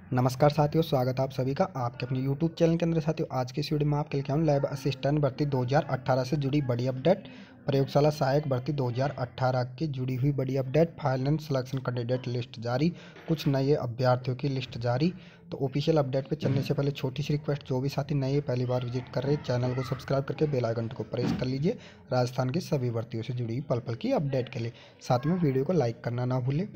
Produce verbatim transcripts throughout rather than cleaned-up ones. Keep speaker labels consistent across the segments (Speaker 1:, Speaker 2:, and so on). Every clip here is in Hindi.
Speaker 1: नमस्कार साथियों, स्वागत है आप सभी का आपके अपने यूट्यूब चैनल के अंदर। साथियों, आज की इस वीडियो में आपके लिए आऊँ लैब असिस्टेंट भर्ती दो हज़ार अठारह से जुड़ी बड़ी अपडेट, प्रयोगशाला सहायक भर्ती दो हज़ार अठारह की जुड़ी हुई बड़ी update, final selection candidate list जारी, कुछ नए अभ्यर्थियों की लिस्ट जारी। तो ऑफिशियल अपडेट पे चलने से पहले छोटी सी रिक्वेस्ट, जो भी साथी नए पहली बार विजिट कर रहे हैं चैनल को सब्सक्राइब करके बेल आइकन को प्रेस कर लीजिए राजस्थान की सभी भर्तियों से जुड़ी पल पल की अपडेट के लिए। साथ में वीडियो को लाइक करना ना भूलें।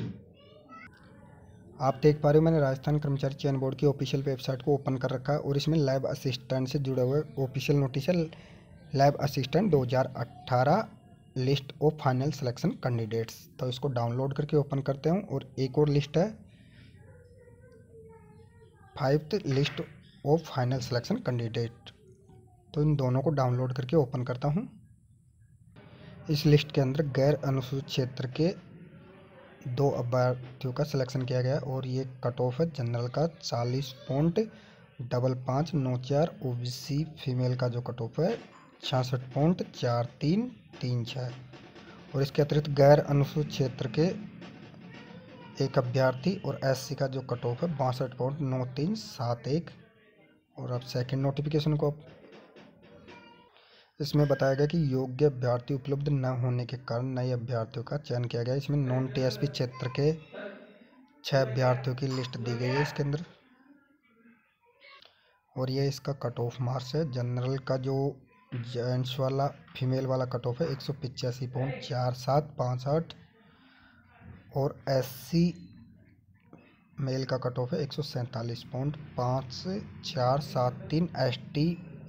Speaker 1: आप देख पा रहे हो मैंने राजस्थान कर्मचारी चयन बोर्ड की ऑफिशियल वेबसाइट को ओपन कर रखा है और इसमें लैब असिस्टेंट से जुड़े हुए ऑफिशियल नोटिस है। लैब असिस्टेंट दो हज़ार अठारह list of final selection candidates. तो इसको डाउनलोड करके ओपन करते हूँ। और एक और लिस्ट है, fifth list of final selection candidate. तो इन दोनों को डाउनलोड करके ओपन करता हूँ। इस लिस्ट के अंदर गैर अनुसूचित क्षेत्र के दो अभ्यर्थियों का सिलेक्शन किया गया और ये कट ऑफ है जनरल का चालीस पॉइंट डबल पाँच नौ चार, ओ बी सी फीमेल का जो कट ऑफ है छियासठ पॉइंट चार तीन तीन छः। और इसके अतिरिक्त गैर अनुसूचित क्षेत्र के एक अभ्यर्थी और एस सी का जो कट ऑफ है बासठ पॉइंट नौ तीन सात एक। और अब सेकेंड नोटिफिकेशन को इसमें बताया गया कि योग्य अभ्यर्थी उपलब्ध न होने के कारण नए अभ्यर्थियों का चयन किया गया। इसमें नॉन टी एस पी क्षेत्र के छः अभ्यर्थियों की लिस्ट दी गई है इसके अंदर। और ये इसका कट ऑफ मार्क्स है। जनरल का जो जेंट्स वाला फीमेल वाला कट ऑफ है एक सौ पिचासी पॉइंट चार सात पाँच आठ। और एस सी मेल का कट ऑफ है एक सौ सैंतालीस पॉइंट पाँच चार सात तीन। एस टी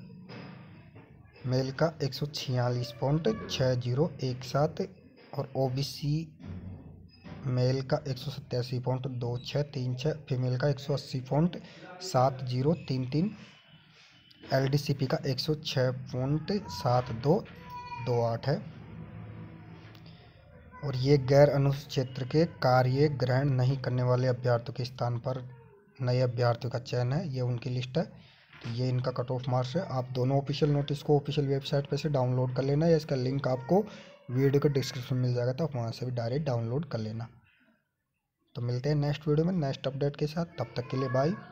Speaker 1: मेल का एक सौ छियालीस पॉइंट छः जीरो एक सात। और ओ बी सी मेल का एक सौ सत्तासी पॉइंट दो छः तीन छः, फीमेल का एक सौ अस्सी पॉइंट सात जीरो तीन तीन, एल डी सी पी का एक सौ छः पॉइंट सात दो दो आठ है। और ये गैर अनुसूचित क्षेत्र के कार्य ग्रहण नहीं करने वाले अभ्यर्थियों के स्थान पर नए अभ्यर्थियों का चयन है, ये उनकी लिस्ट है। तो ये इनका कट ऑफ मार्क्स है। आप दोनों ऑफिशियल नोटिस को ऑफिशियल वेबसाइट पर से डाउनलोड कर लेना, या इसका लिंक आपको वीडियो के डिस्क्रिप्शन में मिल जाएगा, तो आप वहाँ से भी डायरेक्ट डाउनलोड कर लेना। तो मिलते हैं नेक्स्ट वीडियो में नेक्स्ट अपडेट के साथ, तब तक के लिए बाय।